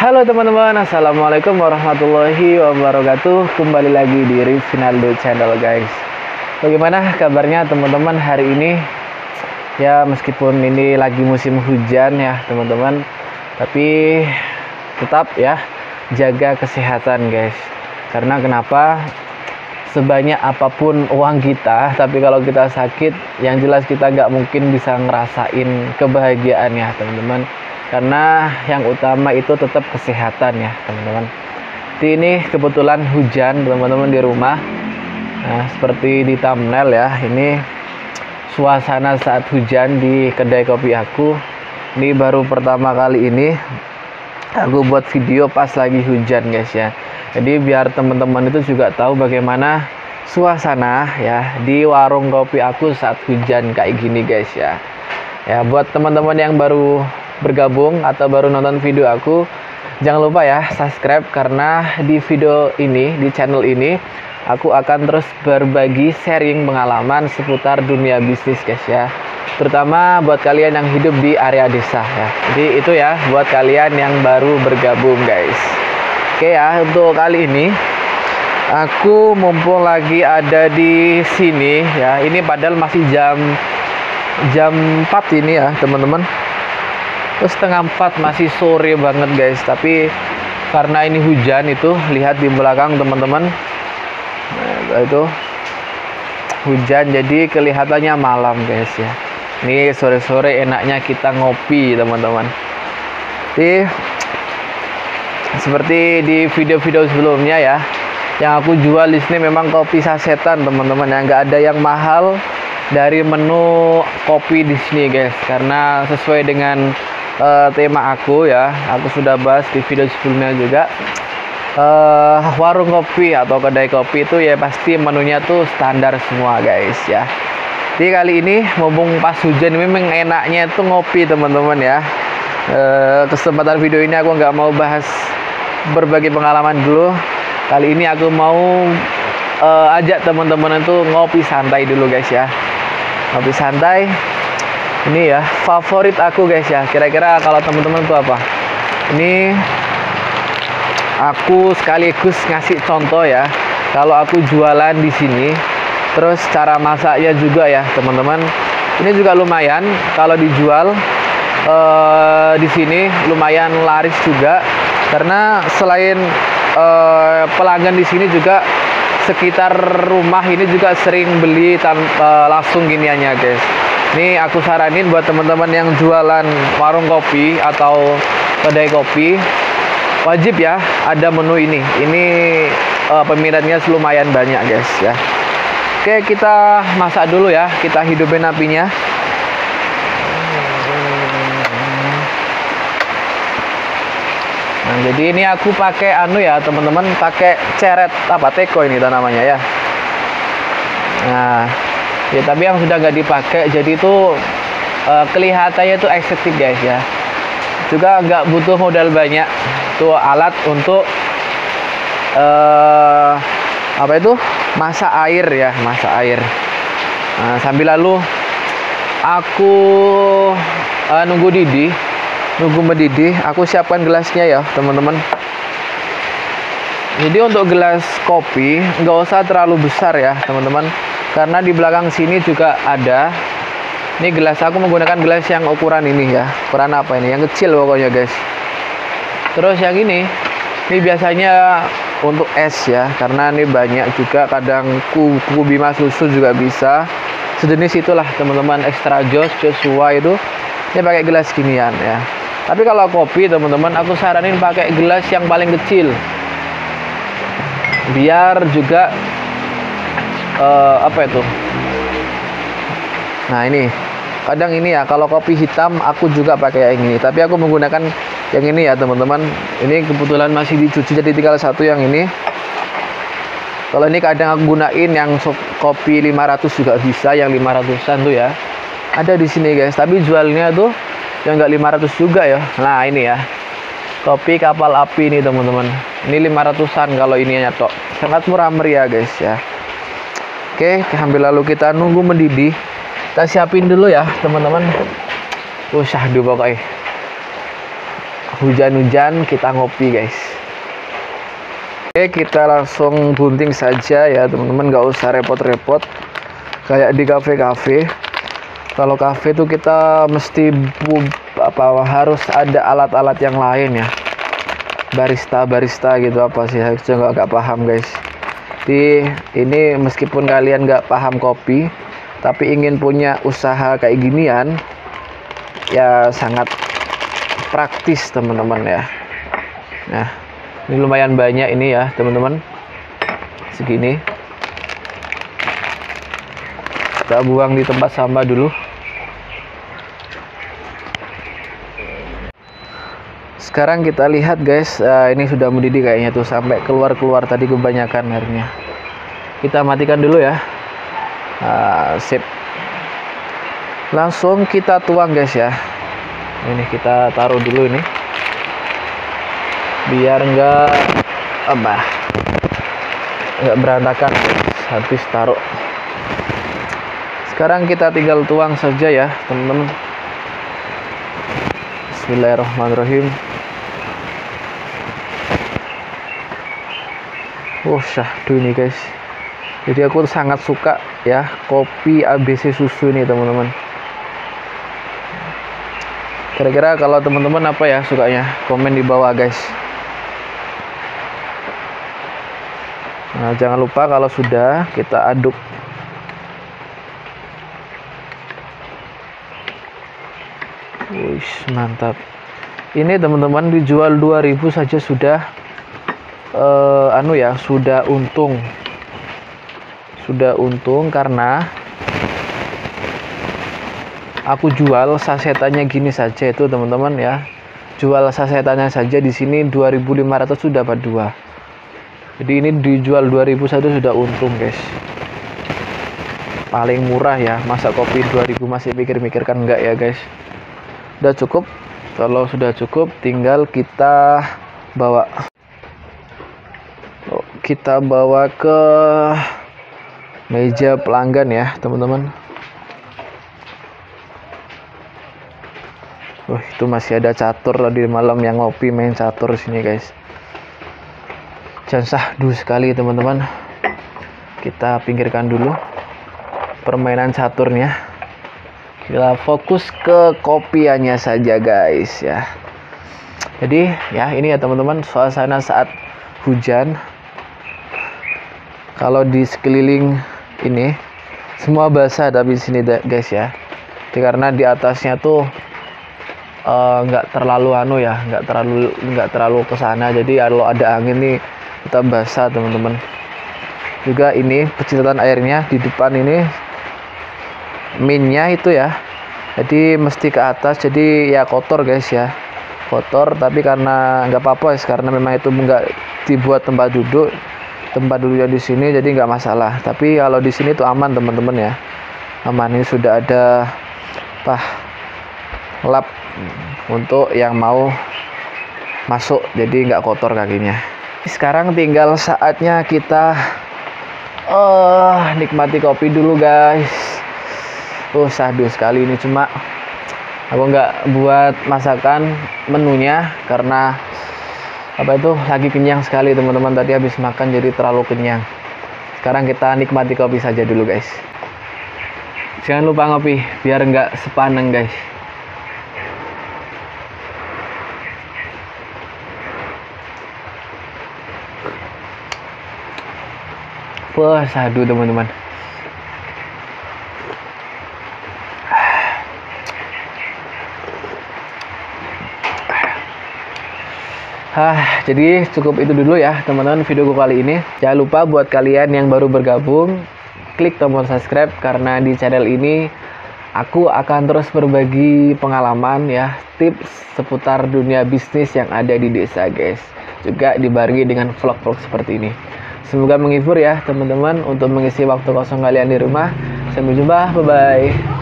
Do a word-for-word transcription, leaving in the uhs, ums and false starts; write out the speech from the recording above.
Halo teman-teman, assalamualaikum warahmatullahi wabarakatuh. Kembali lagi di Rizkinaldo Channel guys. Bagaimana kabarnya teman-teman hari ini? Ya meskipun ini lagi musim hujan ya teman-teman, tapi tetap ya jaga kesehatan guys. Karena kenapa? Sebanyak apapun uang kita, tapi kalau kita sakit, yang jelas kita nggak mungkin bisa ngerasain kebahagiaan ya teman-teman. Karena yang utama itu tetap kesehatan ya teman-teman. Di ini kebetulan hujan teman-teman di rumah. Nah, seperti di thumbnail ya, ini suasana saat hujan di kedai kopi aku. Ini baru pertama kali ini aku buat video pas lagi hujan guys ya. Jadi biar teman-teman itu juga tahu bagaimana suasana ya di warung kopi aku saat hujan kayak gini guys ya. Ya buat teman-teman yang baru bergabung atau baru nonton video aku, jangan lupa ya subscribe, karena di video ini, di channel ini aku akan terus berbagi sharing pengalaman seputar dunia bisnis guys ya, terutama buat kalian yang hidup di area desa ya. Jadi itu ya buat kalian yang baru bergabung guys. Oke ya, untuk kali ini aku mumpung lagi ada di sini ya, ini padahal masih jam jam empat ini ya teman-teman. Terus setengah empat, masih sore banget guys, tapi karena ini hujan itu, lihat di belakang teman-teman, nah, itu hujan jadi kelihatannya malam guys ya. Ini sore-sore enaknya kita ngopi teman-teman. Jadi seperti di video-video sebelumnya ya, yang aku jual di sini memang kopi sasetan teman-teman, yang nggak ada yang mahal dari menu kopi di sini guys, karena sesuai dengan Uh, tema aku ya, aku sudah bahas di video sebelumnya juga. Uh, warung kopi atau kedai kopi itu ya pasti menunya tuh standar semua guys ya. Jadi kali ini mumpung pas hujan, memang enaknya itu ngopi teman-teman ya. Uh, kesempatan video ini aku nggak mau bahas berbagi pengalaman dulu. Kali ini aku mau uh, ajak teman-teman itu ngopi santai dulu guys ya. Ngopi santai. Ini ya favorit aku guys ya. Kira-kira kalau teman-teman tuh apa? Ini aku sekaligus ngasih contoh ya. Kalau aku jualan di sini, terus cara masaknya juga ya teman-teman. Ini juga lumayan kalau dijual eh, di sini, lumayan laris juga. Karena selain eh, pelanggan di sini juga sekitar rumah ini juga sering beli tanpa langsung giniannya guys. Ini aku saranin buat teman-teman yang jualan warung kopi atau kedai kopi, wajib ya ada menu ini. Ini uh, peminatnya lumayan banyak guys ya. Oke, kita masak dulu ya, kita hidupin apinya. Nah, jadi ini aku pakai anu ya teman-teman, pakai ceret apa teko ini namanya ya. Nah, ya tapi yang sudah nggak dipakai, jadi itu uh, kelihatannya itu estetik guys ya. Juga nggak butuh modal banyak, tuh alat untuk uh, apa itu masak air ya, masak air. Nah, sambil lalu aku uh, nunggu didih, nunggu mendidih, aku siapkan gelasnya ya teman-teman. Jadi untuk gelas kopi nggak usah terlalu besar ya teman-teman, karena di belakang sini juga ada. Ini gelas aku menggunakan gelas yang ukuran ini ya. Ukuran apa ini? Yang kecil pokoknya guys. Terus yang ini, ini biasanya untuk es ya, karena ini banyak juga. Kadang kuku bima susu juga bisa. Sejenis itulah teman-teman, extra jos, Joshua itu. Ini pakai gelas ginian ya. Tapi kalau kopi teman-teman, aku saranin pakai gelas yang paling kecil. Biar juga Uh, apa itu? Nah ini, kadang ini ya kalau kopi hitam aku juga pakai yang ini, tapi aku menggunakan yang ini ya teman-teman. Ini kebetulan masih dicuci jadi tinggal satu yang ini. Kalau ini kadang aku gunain yang kopi lima ratus juga bisa, yang lima ratusan tuh ya. Ada di sini guys, tapi jualnya tuh yang enggak lima ratus juga ya. Nah ini ya, kopi kapal api ini teman-teman. Ini lima ratusan kalau ininya tok. Sangat murah meriah guys ya. Oke, sambil lalu kita nunggu mendidih. Kita siapin dulu ya, teman-teman. Oh, syahdu pokoknya. hujan-hujan kita ngopi guys. Oke, kita langsung bunting saja ya teman-teman, nggak usah repot-repot kayak di kafe-kafe. Kalau kafe tuh kita mesti bu, apa harus ada alat-alat yang lain ya, barista barista gitu apa sih, saya juga nggak paham guys. Di ini meskipun kalian nggak paham kopi tapi ingin punya usaha kayak ginian ya, sangat praktis teman-teman ya. Nah ini lumayan banyak ini ya teman-teman, segini kita buang di tempat sampah dulu. Sekarang kita lihat guys, uh, ini sudah mendidih kayaknya tuh, sampai keluar-keluar tadi kebanyakan airnya. Kita matikan dulu ya. Uh, sip. Langsung kita tuang guys ya. Ini kita taruh dulu ini, biar enggak apa, enggak berantakan habis taruh. Sekarang kita tinggal tuang saja ya teman-teman. Bismillahirrahmanirrahim. Oh syahdu ini guys. Jadi aku sangat suka ya kopi A B C susu ini teman-teman. Kira-kira kalau teman-teman apa ya sukanya, komen di bawah guys. Nah jangan lupa kalau sudah kita aduk. Wih mantap. Ini teman-teman dijual dua ribu saja sudah uh, anu ya, sudah untung. Sudah untung karena aku jual sasetannya gini saja itu teman-teman ya. Jual sasetannya saja di sini dua ribu lima ratus sudah dapat dua. Jadi ini dijual dua ribu saja sudah untung, guys. Paling murah ya. Masa kopi dua ribu masih mikir-mikir, kan enggak ya, guys. Udah cukup. Kalau sudah cukup tinggal kita bawa kita bawa ke meja pelanggan ya teman-teman. Wah itu masih ada catur tadi malam yang ngopi main catur sini guys. Jangan sahdu sekali teman-teman. Kita pinggirkan dulu permainan caturnya. Kita fokus ke kopiannya saja guys ya. Jadi ya ini ya teman-teman, suasana saat hujan. Kalau di sekeliling ini semua basah tapi di sini guys ya. Jadi, karena di atasnya tuh nggak uh, terlalu anu ya, nggak terlalu nggak terlalu kesana. Jadi kalau ada angin nih tetap basah teman-teman. Juga ini pecitan airnya di depan ini minnya itu ya. Jadi mesti ke atas. Jadi ya kotor guys ya, kotor. Tapi karena nggak apa-apa ya, karena memang itu nggak dibuat tempat duduk. Tempat duduknya di sini jadi nggak masalah. Tapi kalau di sini tuh aman teman-teman ya, aman. Ini sudah ada apa lap untuk yang mau masuk, jadi nggak kotor kakinya. Sekarang tinggal saatnya kita uh, nikmati kopi dulu guys. Oh sahdu sekali ini, cuma aku nggak buat masakan menunya karena apa itu lagi kenyang sekali teman-teman, tadi habis makan jadi terlalu kenyang. Sekarang kita nikmati kopi saja dulu guys. Jangan lupa ngopi biar nggak sepaneng guys. Wah sahdu teman-teman. Hah, jadi cukup itu dulu ya teman-teman videoku kali ini. Jangan lupa buat kalian yang baru bergabung, klik tombol subscribe karena di channel ini aku akan terus berbagi pengalaman ya, tips seputar dunia bisnis yang ada di desa guys. Juga dibarengi dengan vlog-vlog seperti ini. Semoga menghibur ya teman-teman untuk mengisi waktu kosong kalian di rumah. Sampai jumpa, bye-bye.